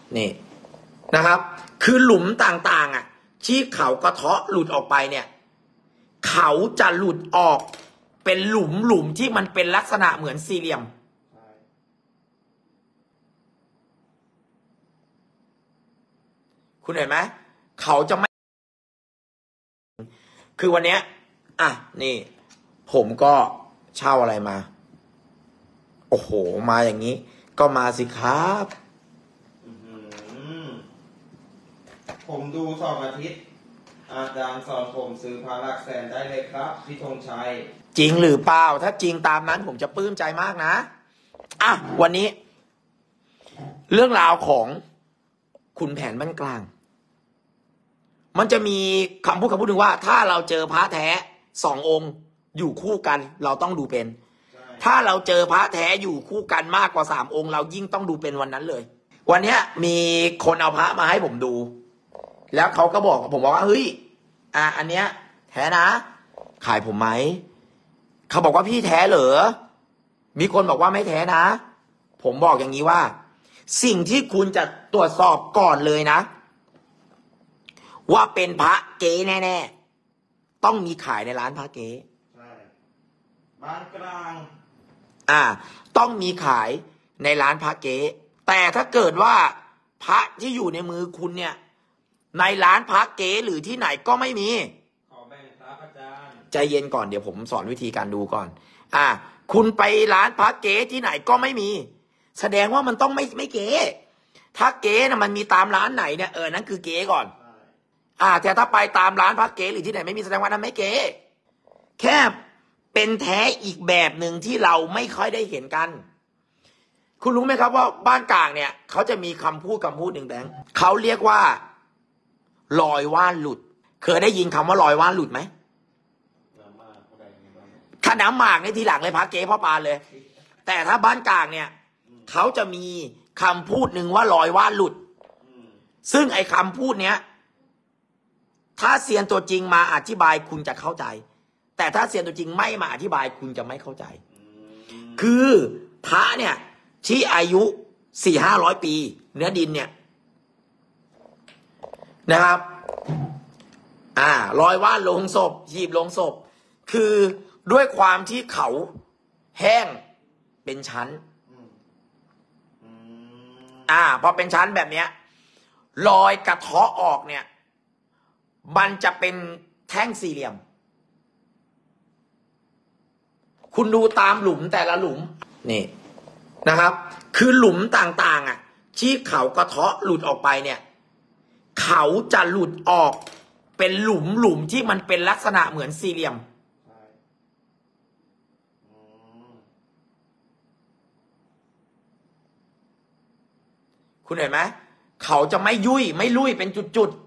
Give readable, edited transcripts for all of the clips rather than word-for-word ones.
นี่นะครับ คือหลุมต่างๆที่เขากระเทาะหลุดออกไปเนี่ยเขาจะหลุดออกเป็นหลุมที่มันเป็นลักษณะเหมือนสี่เหลี่ยมคุณเห็นไหมเขาจะไม่คือวันนี้นี่ผมก็เช่าอะไรมาโอ้โหมาอย่างนี้ก็มาสิครับผมดู2 อาทิตย์อาจารย์สอนผมซื้อพระหลักแสนได้เลยครับพี่ธงชัยจริงหรือเปล่าถ้าจริงตามนั้นผมจะปลื้มใจมากนะวันนี้เรื่องราวของขุนแผนบ้านกลางมันจะมีคำพูดหนึ่งว่าถ้าเราเจอพระแท้2 องค์อยู่คู่กันเราต้องดูเป็นถ้าเราเจอพระแท้อยู่คู่กันมากกว่า3 องค์เรายิ่งต้องดูเป็นวันนั้นเลยวันนี้มีคนเอาพระมาให้ผมดูแล้วเขาก็บอกผมว่าเฮ้ยอันเนี้ยแท้นะขายผมไหมเขาบอกว่าพี่แท้เหรอมีคนบอกว่าไม่แท้นะผมบอกอย่างนี้ว่าสิ่งที่คุณจะตรวจสอบก่อนเลยนะว่าเป็นพระเก๊แน่ๆต้องมีขายในร้านพระเก๊ใช่บ้านกลางต้องมีขายในร้านพระเก๊แต่ถ้าเกิดว่าพระที่อยู่ในมือคุณเนี่ยในร้านพระเก๊หรือที่ไหนก็ไม่มีขอแบ่งครับอาจารย์ใจเย็นก่อนเดี๋ยวผมสอนวิธีการดูก่อนคุณไปร้านพระเก๊ที่ไหนก็ไม่มีแสดงว่ามันต้องไม่เก๊ถ้าเก๊นะมันมีตามร้านไหนเนี่ยนั่นคือเก๊ก่อนแต่ถ้าไปตามร้านพระเก๊หรือที่ไหนไม่มีแสดงว่านั้นไม่เก๊แค่เป็นแท้อีกแบบหนึ่งที่เราไม่ค่อยได้เห็นกันคุณรู้ไหมครับว่าบ้านกลางเนี่ยเขาจะมีคำพูดหนึ่งแบงค์เขาเรียกว่ารอยว่านหลุดเคยได้ยินคำว่ารอยว่านหลุดไหมถ้าน้ำหมากในทีหลังเลยพระเก๊พ่อปานเลยแต่ถ้าบ้านกลางเนี่ยเขาจะมีคำพูดหนึ่งว่ารอยว่านหลุดซึ่งไอ้คำพูดเนี้ยถ้าเซียนตัวจริงมาอธิบายคุณจะเข้าใจแต่ถ้าเซียนตัวจริงไม่มาอธิบายคุณจะไม่เข้าใจคือพระเนี่ยที่อายุ400-500 ปีเนื้อดินเนี่ยนะครับรอยว่านลงศพหีบลงศพคือด้วยความที่เขาแห้งเป็นชั้นพอเป็นชั้นแบบเนี้ยรอยกระเทาะออกเนี่ยมันจะเป็นแท่งสี่เหลี่ยมคุณดูตามหลุมแต่ละหลุมนี่นะครับคือหลุมต่างๆที่เขากระเทาะหลุดออกไปเนี่ยเขาจะหลุดออกเป็นหลุมที่มันเป็นลักษณะเหมือนสี่เหลี่ยมคุณเห็นไหมเขาจะไม่ยุ่ยไม่ลุยเป็นจุด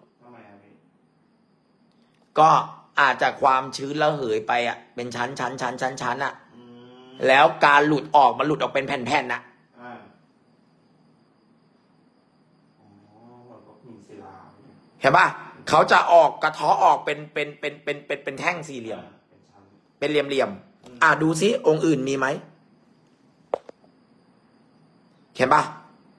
ๆก็อาจจะความชื้นระเหยไปเป็นชั้นแล้วการหลุดออกมันหลุดออกเป็นแผ่นๆเห็นป่ะเขาจะออกกระเทาะออกเป็นแท่งสี่เหลี่ยมเป็นเหลี่ยมดูซิองค์อื่นมีไหมเห็นป่ะ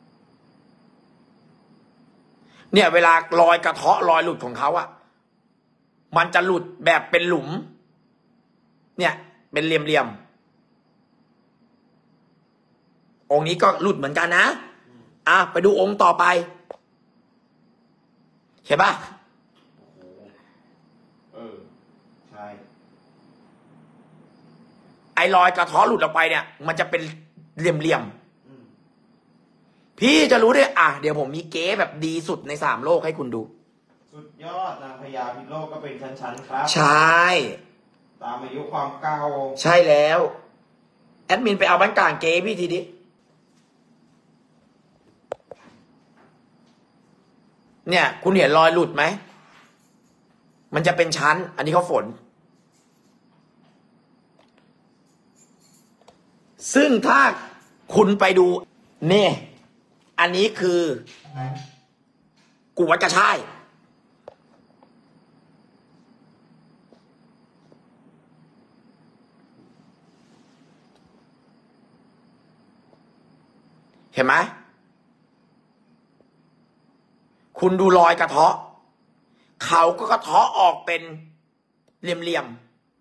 เนี่ยเวลารอยกระเทาะรอยหลุดของเขามันจะหลุดแบบเป็นหลุมเนี่ยเป็นเหลี่ยมองค์นี้ก็หลุดเหมือนกันนะไปดูองค์ต่อไปเห็นป่ะใช่ไอ้รอยกระเทาะหลุดออกไปเนี่ยมันจะเป็นเหลี่ยมพี่จะรู้ได้เดี๋ยวผมมีเก๊แบบดีสุดใน3 โลกให้คุณดูสุดยอดนางพญาพิโลกก็เป็นชั้นๆครับใช่ตามอายุความเก่าใช่แล้วแอดมินไปเอาบ้านกลางเก๊พี่ทีดิเนี่ยคุณเห็นรอยหลุดไหมมันจะเป็นชั้นอันนี้เขาฝนซึ่งถ้าคุณไปดูเนี่ยอันนี้คือกูวัดกระช่ายเห็นไหมคุณดูรอยกระเทาะเขาก็กระเทาะออกเป็นเหลี่ยม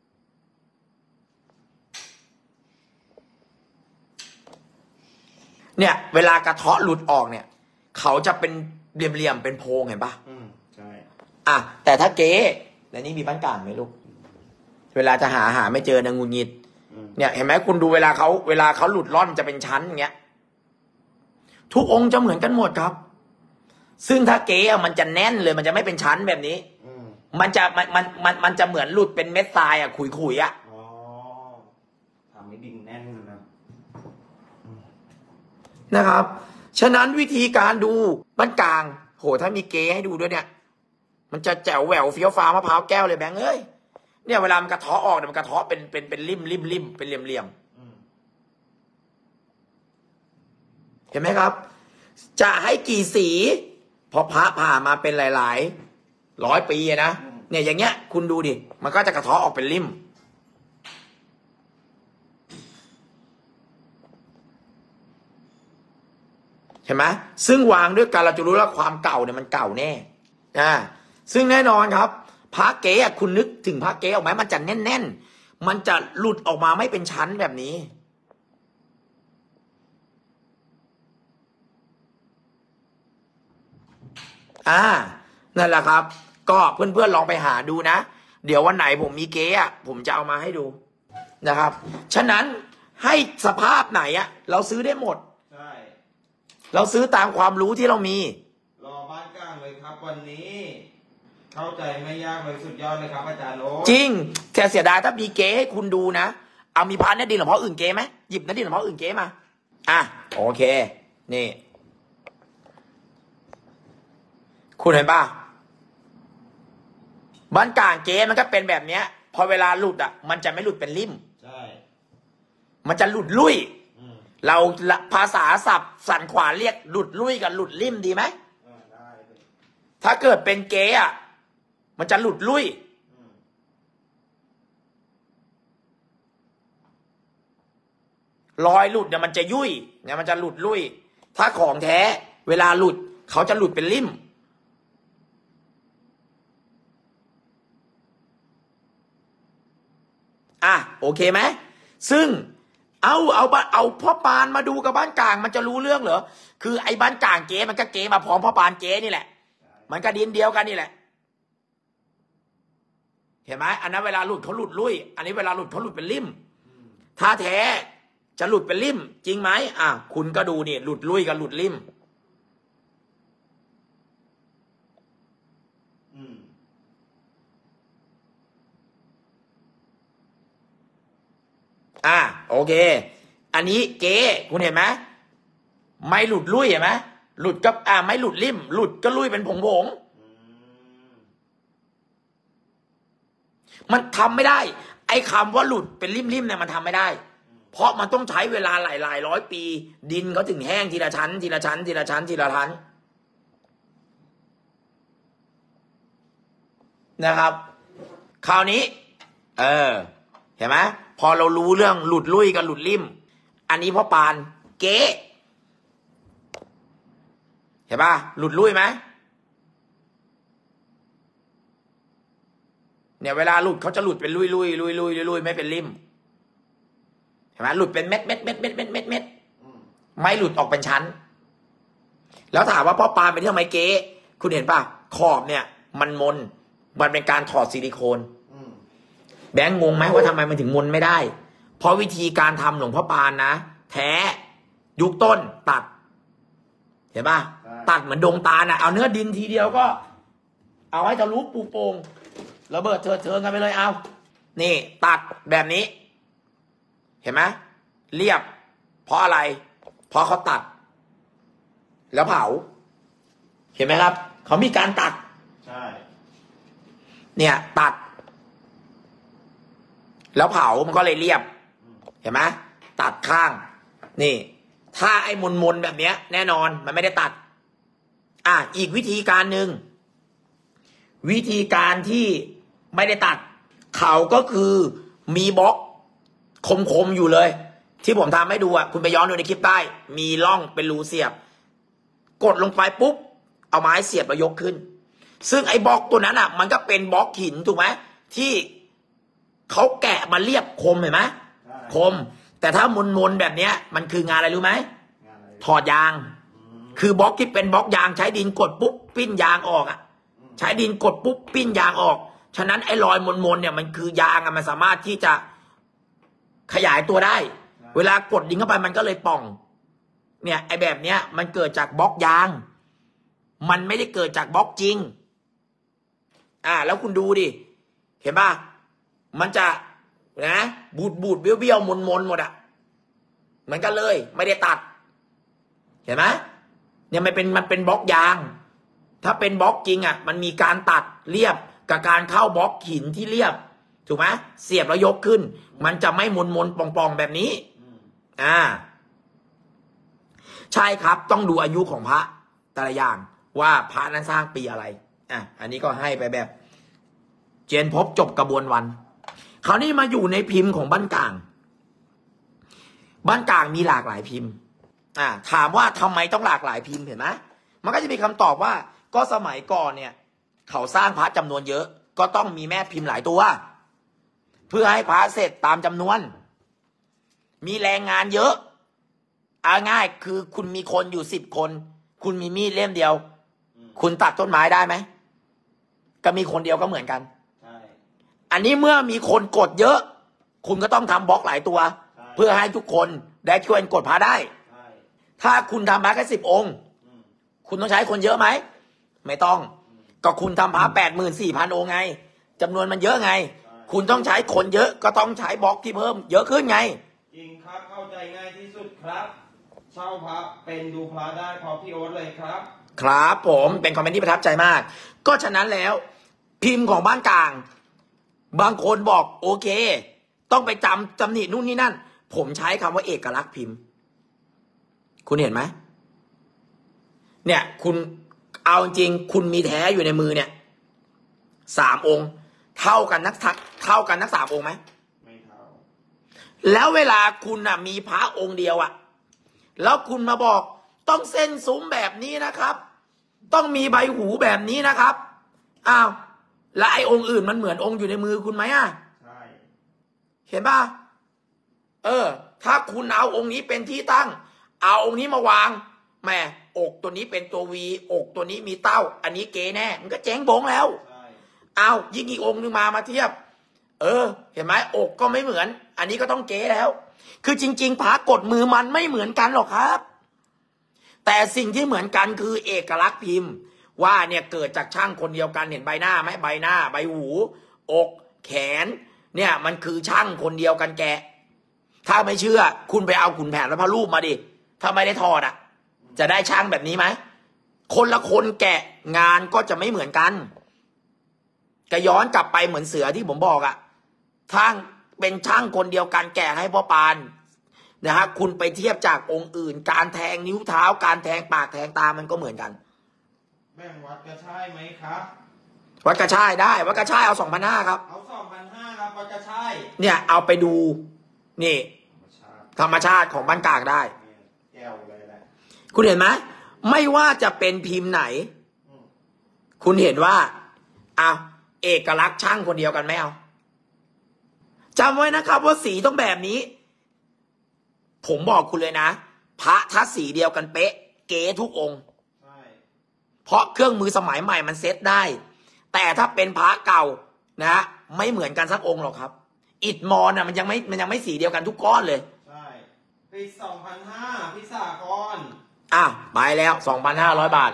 ๆเนี่ยเวลากระเทาะหลุดออกเนี่ยเขาจะเป็นเหลี่ยมๆเป็นโพรงเห็นปะใช่อ่ะแต่ถ้าเก๊แล้วนี่มีบ้านกลางไหมลูกเวลาจะหาไม่เจอนะงูงิดเนี่ยเห็นไหมคุณดูเวลาเขาหลุดร่อนจะเป็นชั้นอย่างเงี้ยทุกองค์จะเหมือนกันหมดครับซึ่งถ้าเก๊มันจะแน่นเลยมันจะไม่เป็นชั้นแบบนี้มันจะเหมือนหลุดเป็นเม็ดทรายอ่ะขุยๆอ่ะทำให้ดินแน่นนะครับฉะนั้นวิธีการดูบ้านกลางโหถ้ามีเก๊ให้ดูด้วยเนี่ยมันจะแจ๋วแหววเฟี้ยวฟ้ามะพร้าวแก้วเลยแบงค์เอ้ยเนี่ยเวลามันกระเทาะออกเนี่ยมันกระเทาะเป็นริมเป็นเหลี่ยมเห็นไหมครับจะให้กี่สีพอพระผ่ามาเป็นหลายร้อยปีนะเนี่ยอย่างเงี้ยคุณดูดิมันก็จะกระเทาะออกเป็นริมเห็นไหมซึ่งวางด้วยกันเราจะรู้ว่าความเก่าเนี่ยมันเก่าแน่ซึ่งแน่นอนครับพระเก๊คุณนึกถึงพระเก๊ออกไหมมันจะแน่นมันจะหลุดออกมาไม่เป็นชั้นแบบนี้นั่นแหละครับก็เพื่อนๆลองไปหาดูนะเดี๋ยววันไหนผมมีเก๊ผมจะเอามาให้ดูนะครับฉะนั้นให้สภาพไหนเราซื้อได้หมดใช่เราซื้อตามความรู้ที่เรามีรอบ้านกลางเลยครับวันนี้เข้าใจไม่ยากเลยสุดยอดเลยครับอาจารย์โอ๊ตจริงแต่เสียดายถ้ามีเก๊ให้คุณดูนะเอามีพานเนื้อดินหลวงพ่ออื่นเก๊ไหมหยิบเนื้อดินหลวงพ่ออื่นเก๊มาโอเคนี่คุณเห็นป่ะบ้านกลางเก๊มันก็เป็นแบบเนี้ยพอเวลาหลุดมันจะไม่หลุดเป็นริมใช่มันจะหลุดลุ่ยเราภาษาศัพท์สันขวานเรียกหลุดลุ่ยกับหลุดริมดีไหมได้ถ้าเกิดเป็นเก๊มันจะหลุดลุ่ยรอยหลุดเนี่ยมันจะยุ่ยเนี่ยมันจะหลุดลุ่ยถ้าของแท้เวลาหลุดเขาจะหลุดเป็นริมโอเคไหมซึ่งเอาพ่อปานมาดูกับบ้านกลางมันจะรู้เรื่องเหรอคือไอ้บ้านกลางเก๊มันก็เก๊มาพร้อมพ่อปานเก๊นี่แหละมันก็ดินเดียวกันนี่แหละเห็นไหมอันนั้นเวลาหลุดเขาหลุดลุ่ยอันนี้เวลาหลุดเขาหลุดเป็นริมถ้าแท้จะหลุดเป็นริมจริงไหมคุณก็ดูนี่หลุดลุ่ยกับหลุดริมโอเคอันนี้เก๊คุณเห็นไหมไม่หลุดลุ่ยเห็นไหมหลุดก็ไม่หลุดริมหลุดก็ลุ่ยเป็นผงมันทำไม่ได้ไอ้คำว่าหลุดเป็นริมเนี่ยมันทำไม่ได้เพราะมันต้องใช้เวลาหลายร้อยปีดินเขาถึงแห้งทีละชั้นทีละชั้นทีละชั้นทีละชั้นนะครับคราวนี้เห็นไหมพอเรารู้เรื่องหลุดลุ่ยกับหลุดริมอันนี้พ่อปานเก๊เห็นป่ะหลุดลุ่ยไหมเนี่ยเวลาหลุดเขาจะหลุดเป็นลุ่ยไม่เป็นริมเห็นไหมหลุดเป็นเม็ดไม่หลุดออกเป็นชั้นแล้วถามว่าพ่อปานเป็นที่ทำไมเก๊คุณเห็นป่ะขอบเนี่ยมันเป็นการถอดซิลิโคนแบงค์งงไหมว่าทำไมมันถึงมนไม่ได้เพราะวิธีการทำหลวงพ่อปานนะแท้ยุคต้นตัดเห็นป่ะตัดเหมือนดงตาลเอาเนื้อดินทีเดียวก็เอาให้ทะลุปูโป่งระเบิดเถิงกันไปเลยเอานี่ตัดแบบนี้เห็นไหมเรียบเพราะอะไรเพราะเขาตัดแล้วเผาเห็นไหมครับเขามีการตัดใช่เนี่ยตัดแล้วเผามันก็เลยเรียบเห็นไหมตัดข้างนี่ถ้าไอ้มนแบบเนี้ยแน่นอนมันไม่ได้ตัดอีกวิธีการหนึ่งวิธีการที่ไม่ได้ตัดเขาก็คือมีบล็อกคมอยู่เลยที่ผมทำให้ดูคุณไปย้อนดูในคลิปได้มีร่องเป็นรูเสียบกดลงไปปุ๊บเอาไม้เสียบแล้วยกขึ้น ซึ่งไอ้บล็อกตัวนั้นอ่ะ มันก็เป็นบล็อกหินถูกไหมที่เขาแกะมาเรียบคมเห็นไหมคม แต่ถ้ามนแบบเนี้ยมันคืองานอะไรรู้ไหมถอดยาง คือบล็อกที่เป็นบล็อกยางใช้ดินกดปุ๊บปิ้นยางออกอ่ะใช้ดินกดปุ๊บปิ้นยางออกฉะนั้นไอ้รอยมนเนี่ยมันคือยางอะมันสามารถที่จะขยายตัวได้เวลากดดินเข้าไปมันก็เลยป่องเนี่ยไอ้แบบเนี้ยมันเกิดจากบล็อกยางมันไม่ได้เกิดจากบล็อกจริงแล้วคุณดูดิเห็นป่ะมันจะนะบูดเบี้ยวมนหมดอะเหมือนกันเลยไม่ได้ตัดเห็นไหมเนี่ยมันเป็นบล็อกยางถ้าเป็นบล็อกจริงอ่ะมันมีการตัดเรียบกับการเข้าบล็อกหินที่เรียบถูกไหมเสียบแล้วยกขึ้นมันจะไม่มนปองแบบนี้ใช่ครับต้องดูอายุของพระแต่ละอย่างว่าพระนั้นสร้างปีอะไรอันนี้ก็ให้ไปแบบเจนพบจบกระบวนวันคราวนี้มาอยู่ในพิมพ์ของบ้านกลางมีหลากหลายพิมพ์ถามว่าทำไมต้องหลากหลายพิมพ์เห็นไหมมันก็จะมีคำตอบว่าก็สมัยก่อนเนี่ยเขาสร้างพระจำนวนเยอะก็ต้องมีแม่พิมพ์หลายตัวเพื่อให้พระเสร็จตามจำนวนมีแรงงานเยอะง่ายคือคุณมีคนอยู่10 คนคุณมีมีดเล่มเดียวคุณตัดต้นไม้ได้ไหมก็มีคนเดียวก็เหมือนกันอันนี้เมื่อมีคนกดเยอะคุณก็ต้องทำบล็อกหลายตัวเพื่อให้ทุกคนได้ช่วยกดพระได้ถ้าคุณทำพระแค่10 องค์คุณต้องใช้คนเยอะไหมไม่ต้องก็คุณทำพระ84,000 องค์ไงจำนวนมันเยอะไงคุณต้องใช้คนเยอะก็ต้องใช้บล็อกที่เพิ่มเยอะขึ้นไงจริงครับเข้าใจง่ายที่สุดครับเช่าพระเป็นดูพระได้พอพี่โอ๊ตเลยครับครับผมเป็นคอมเมนต์ที่ประทับใจมากก็ฉะนั้นแล้วพิมพ์ของบ้านกลางบางคนบอกโอเคต้องไปจำหนินู่นนี่นั่นผมใช้คำว่าเอกลักษณ์พิมพ์คุณเห็นไหมเนี่ยคุณเอาจริงคุณมีแท้อยู่ในมือเนี่ย3 องค์เท่ากันนัก3 องค์ไหมไม่เท่าแล้วเวลาคุณมีพระองค์เดียวแล้วคุณมาบอกต้องเส้นซุ้มแบบนี้นะครับต้องมีใบหูแบบนี้นะครับแล้วไอ้องค์อื่นมันเหมือนองค์อยู่ในมือคุณไหมใช่เห็นป่ะถ้าคุณเอาองค์นี้เป็นที่ตั้งเอาองค์นี้มาวางแม่อกตัวนี้เป็นตัววีอกตัวนี้มีเต้าอันนี้เก๋แน่มันก็เจ๊งบงแล้วยิ่งอีกองค์นึงมาเทียบเห็นไหมอกก็ไม่เหมือนอันนี้ก็ต้องเก๋แล้วคือจริงๆพระกดมือมันไม่เหมือนกันหรอกครับแต่สิ่งที่เหมือนกันคือเอกลักษณ์พิมพ์ว่าเนี่ยเกิดจากช่างคนเดียวกันเห็นใบหน้าไหมใบหน้าใบหูอกแขนเนี่ยมันคือช่างคนเดียวกันแกะถ้าไม่เชื่อคุณไปเอาขุนแผนและพระรูปมาดิถ้าไม่ได้ถอดจะได้ช่างแบบนี้ไหมคนละคนแกะงานก็จะไม่เหมือนกันก็ย้อนกลับไปเหมือนเสือที่ผมบอกทั้งเป็นช่างคนเดียวกันแกะให้พ่อปานคุณไปเทียบจากองค์อื่นการแทงนิ้วเท้าการแทงปากแทงตามันก็เหมือนกันแบ่งวัดกระชายไหมครับวัดกระชายได้วัดกระชายเอา2,500ครับเอา2,500ครับวัดกระชายเนี่ยเอาไปดูนี่ธรรมชาติของบ้านกลางได้แก้วเลยแหละคุณเห็นไหมไม่ว่าจะเป็นพิมพ์ไหนคุณเห็นว่าเอกลักษณ์ช่างคนเดียวกันไหมเอาจำไว้นะครับว่าสีต้องแบบนี้ผมบอกคุณเลยนะพระถ้าสีเดียวกันเป๊ะเก๋ทุกองค์เพราะเครื่องมือสมัยใหม่มันเซตได้แต่ถ้าเป็นพระเก่าไม่เหมือนกันสักองค์หรอกครับอิฐมอนมันยังไม่สีเดียวกันทุกก้อนเลยใช่ปี2,500พิสากรไปแล้ว 2,500 บาท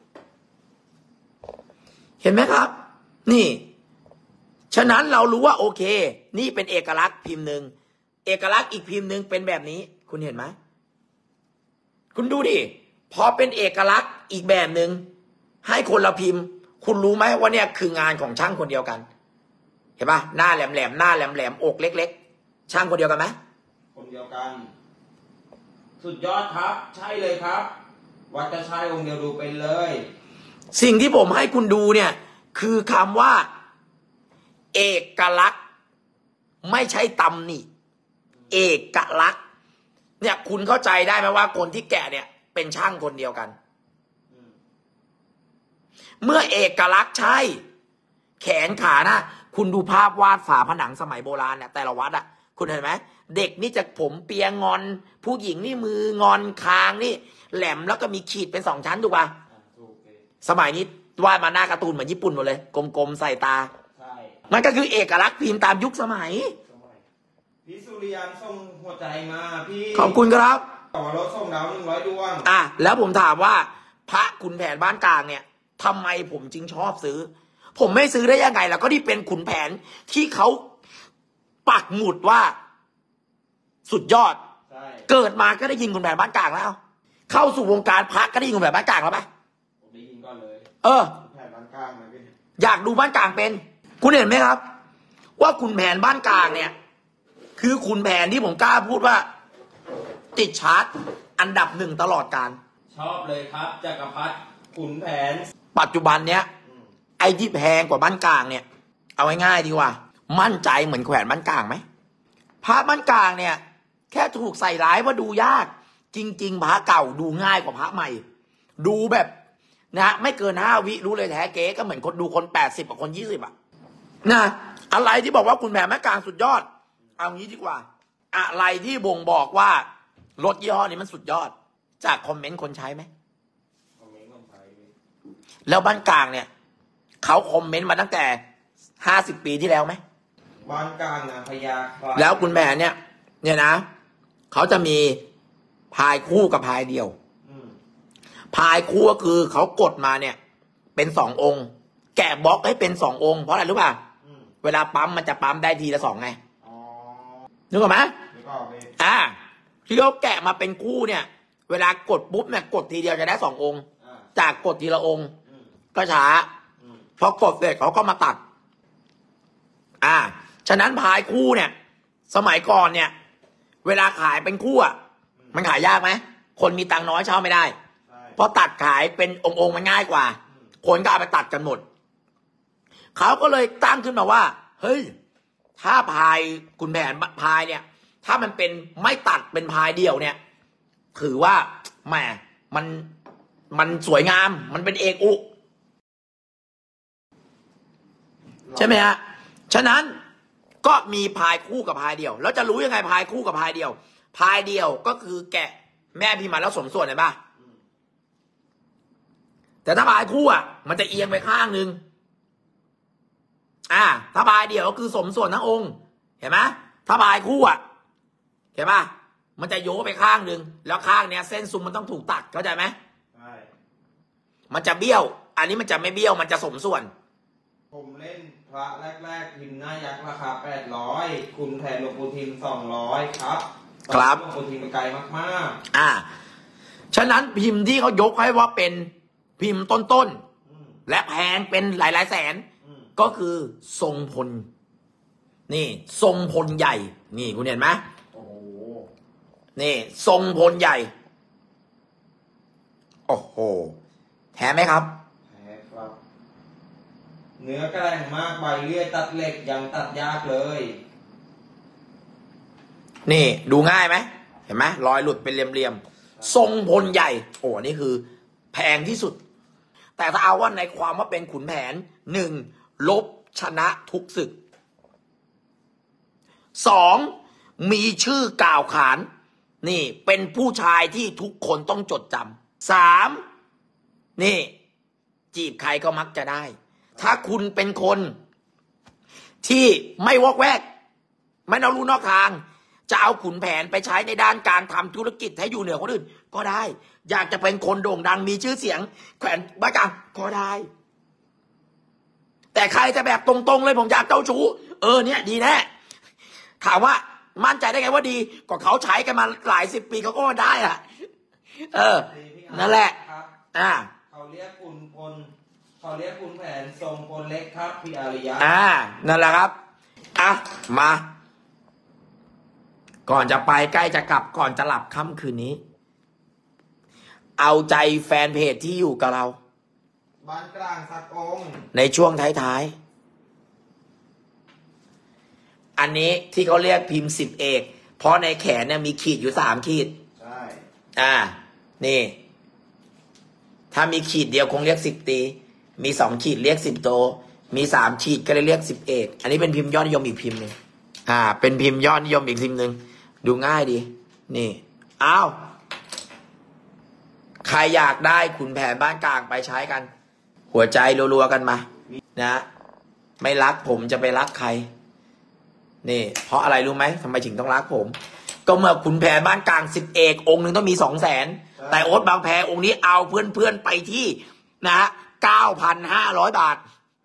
เห็นไหมครับนี่ฉะนั้นเรารู้ว่าโอเคนี่เป็นเอกลักษณ์พิมพ์หนึ่งเอกลักษณ์อีกพิมพ์หนึ่งเป็นแบบนี้คุณเห็นไหมคุณดูดิพอเป็นเอกลักษณ์อีกแบบหนึ่งให้คนละพิมพ์คุณรู้ไหมว่าเนี่ยคืองานของช่างคนเดียวกันเห็นปะหน้าแหลมหน้าแหลมอกเล็กๆช่างคนเดียวกันไหมคนเดียวกันสุดยอดครับใช่เลยครับวัดกระชายองค์เดียวดูเป็นเลยสิ่งที่ผมให้คุณดูเนี่ยคือคำว่าเอกลักษณ์ไม่ใช่ตำหนิเอกลักษณ์เนี่ยคุณเข้าใจได้ไหมว่าคนที่แกะเนี่ยเป็นช่างคนเดียวกันเมื่อเอกลักษณ์ใช่ แขนขานะคุณดูภาพวาดฝาผนังสมัยโบราณเนี่ยแต่ละวัดอะคุณเห็นไหมเด็กนี่จะผมเปียงอน ผู้หญิงนี่มืองอนคางนี่แหลมแล้วก็มีขีดเป็นสองชั้นถูกป่ะถูกเลยสมัยนี้วาดมาหน้าการ์ตูนเหมือนญี่ปุ่นหมดเลยกลมๆใส่ตาใช่มันก็คือเอกลักษณ์พิมพ์ตามยุคสมัยพี่สุริยันส่งหัวใจมาพี่ขอบคุณครับต่อรถส่งดาว100 ดวงแล้วผมถามว่า พระขุนแผนบ้านกลางเนี่ยทำไมผมจึงชอบซื้อ ผมไม่ซื้อได้ยังไงแล้วก็ที่เป็นขุนแผนที่เขาปักหมุดว่า สุดยอดใช่เกิดมาก็ได้ยินขุนแผนบ้านกลางแล้ว เข้าสู่วงการพระก็ได้ยินขุนแผนบ้านกลางแล้วปะผมได้ยินก่อนเลยเออแผ่นบ้านกลางนะพี่อยากดูบ้านกลางเป็น คุณเห็นไหมครับ ว่าขุนแผนบ้านกลางเนี่ย คือขุนแผนที่ผมกล้าพูดว่า ติดชาร์ตอันดับหนึ่งตลอดการชอบเลยครับจักรพรรดิขุนแผนปัจจุบันเนี้ยไอ้ที่แพงกว่าบ้านกลางเนี่ย เอาง่ายๆดีกว่า มั่นใจเหมือนแขวนบ้านกลางไหมพระบ้านกลางเนี่ย แค่ถูกใส่ร้ายว่าดูยาก จริงๆพระเก่าดูง่ายกว่าพระใหม่ ดูแบบนะไม่เกิน5 วิรู้เลยแท้เก๊ก็เหมือนคนดูคน80กับคน20อ่ะนะอะไรที่บอกว่าคุณแผนบ้านกลางสุดยอด เอางี้ดีกว่า อะไรที่บ่งบอกว่ารถยี่ห้อนี้มันสุดยอด จากคอมเมนต์คนใช้ไหมคอมเมนต์คนไทยพี่แล้วบ้านกลางเนี่ยเขาคอมเมนต์มาตั้งแต่50 ปีที่แล้วไหมบ้านกลางนะพญาควายแล้วคุณแผนเนี่ยนะเขาจะมีพายคู่กับพายเดียวอืมพายคู่ก็คือเขากดมาเนี่ย เป็น2 องค์ แกะบล็อกให้เป็น2 องค์เพราะอะไรรู้ป่ะอืมเวลาปั๊มมันจะปั๊มได้ทีละ2ไงอ๋อนึกออกไหมนึกออกพี่ที่เขาแกะมาเป็นคู่เนี่ย เวลากดปุ๊บเนี่ยกดทีเดียวจะได้2 องค์อ่าจากกดทีละองค์อืมก็ช้าอืมพอกดเสร็จเขาก็มาตัด ฉะนั้นพายคู่เนี่ย สมัยก่อนเนี่ย เวลาขายเป็นคู่อ่ะ มันขายยากไหม คนมีตังค์น้อยเช่าไม่ได้ใช่เพราะตัดขายเป็นองค์ๆมันง่ายกว่า คนก็เอาไปตัดกันหมด เขาก็เลยตั้งขึ้นมาว่า เฮ้ย ถ้าพายคุณแผนพายเนี่ย ถ้ามันเป็นไม่ตัดเป็นพายเดียวเนี่ย ถือว่าแหมมันสวยงาม มันเป็นเอกอุ ใช่ไหมฮะ ฉะนั้นก็มีพายคู่กับพายเดียว แล้วจะรู้ยังไงพายคู่กับพายเดียว พายเดียวก็คือแกะแม่พิมพ์มาแล้วสมส่วนเห็นปะแต่ถ้าพายคู่อ่ะมันจะเอียงไปข้างนึงถ้าพายเดียวก็คือสมส่วนทั้งองค์ เห็นไหมถ้าพายคู่อ่ะเห็นปะมันจะโยกไปข้างนึงแล้วข้างเนี้ยเส้นซุมมันต้องถูกตัดเข้าใจไหมใช่มันจะเบี้ยว อันนี้มันจะไม่เบี้ยวมันจะสมส่วนผมเล่นพระแรกๆพิมพ์หน้ายักษ์ราคา800คุณแทนหลวงปู่ทิม200ครับครับหลวงปู่ทิมไปไกลมากฉะนั้นพิมพ์ที่เขายกให้ว่าเป็นพิมพ์ต้นๆอืมๆและแพงเป็นหลายๆแสนอืมก็คือทรงพล นี่ทรงพลใหญ่ นี่คุณเห็นไหมโอ้โหนี่ทรงพลใหญ่ โอ้โห แท้ไหมครับแพ้ครับ เนื้อแกร่งมากใบเลื่อยตัดเหล็กยังตัดยากเลยนี่ดูง่ายไหมเห็นไหมรอยหลุดเป็นเหลี่ยมๆทรงพลใหญ่ โอ้นี่คือ แพงที่สุด แต่ถ้าเอาว่าในความว่าเป็นขุนแผน1ลบชนะทุกศึก2มีชื่อกล่าวขาน นี่เป็นผู้ชายที่ทุกคนต้องจดจำ3นี่ จีบใครก็มักจะได้ ถ้าคุณเป็นคนที่ไม่วอกแวก ไม่เอารู้นอกทาง จะเอาขุนแผนไปใช้ในด้านการทำธุรกิจให้อยู่เหนือคนอื่น ก็ได้ อยากจะเป็นคนโด่งดังมีชื่อเสียง แขวนบ้ากลางก็ได้ แต่ใครจะแบบตรงๆเลยผมอยากเจ้าชู้เนี่ยดีแน่ถามว่ามั่นใจได้ไงว่าดีก็เขาใช้กันมาหลาย10 ปีเขาก็ได้อะนั่นแหละครับอ่าเขาเรียกขุนพลเขาเรียกขุนแผนทรงพลเล็กครับพี่อาริยะนั่นแหละครับมา ก่อนจะไปใกล้จะกลับก่อนจะหลับค่ำคืนนี้ เอาใจแฟนเพจที่อยู่กับเราบ้านกลางสักองค์ในช่วงท้ายๆ อันนี้ที่เขาเรียกพิมพ์10 เอก เพราะในแขนเนี่ยมีขีดอยู่3 ขีดใช่นี่ ถ้ามีขีดเดียวคงเรียก10 ตีมี2 ขีดเรียก10 โตมี3 ขีดก็เลยเรียก11อันนี้เป็นพิมพ์ยอดนิยมอีกพิมพ์หนึ่งเป็นพิมพ์ยอดนิยมอีกพิมพ์หนึ่งดูง่ายดีนี่อ้าวใครอยากได้ขุนแผนบ้านกลางไปใช้กัน หัวใจรัวๆกันมานะไม่รักผมจะไปรักใครนี่เพราะอะไรรู้ไหมทำไมถึงต้องรักผมก็เมื่อขุนแผนบ้านกลาง10 เอกองค์หนึ่งต้องมี200,000แต่โอ๊ตบางแพองค์นี้เอาเพื่อนๆไปที่นะ9,500 บาท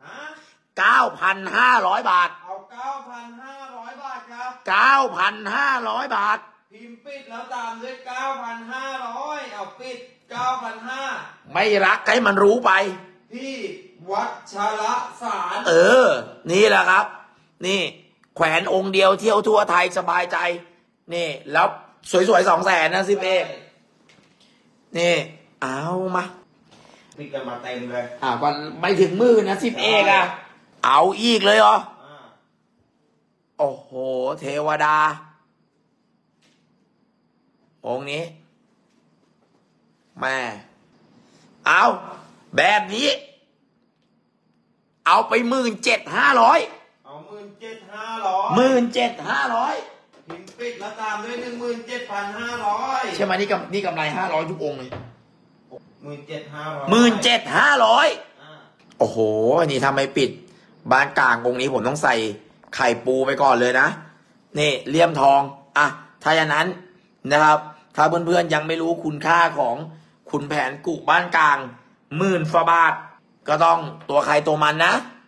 9,500 บาทเอา 9,500 บาทครับ 9,500 บาทพิมพ์ปิดแล้วตามด้วย 9,500 เอาปิด 9,500 ไม่รักให้มันรู้ไปที่วัดชลสารนี่แหละครับนี่แขวนองค์เดียวเที่ยวทั่วไทยสบายใจนี่แล้วสวยๆ200,000นะ10 เอกนี่เอามาปิดกันมาเต็มเลยก็ไม่ถึง10,000นะ10 เอกเอาอีกเลยเหรอโอ้โหเทวดาองค์นี้แม่เอาแบบนี้เอาไป17,500 เอา17,500พิมพ์ปิดแล้วตามด้วย 17,500 ใช่ไหมนี่กำไร500ทุกองค์เลย 17,500 โอ้โหนี่ทำไมปิดบ้านกลางองค์นี้ผมต้องใส่ไข่ปูไปก่อนเลยนะนี่เลี่ยมทองถ้าอย่างนั้นนะครับถ้าเพื่อนๆยังไม่รู้คุณค่าของขุนแผนกุบ้านกลาง10,000 บาทก็ต้องตัวใครตัวมันนะ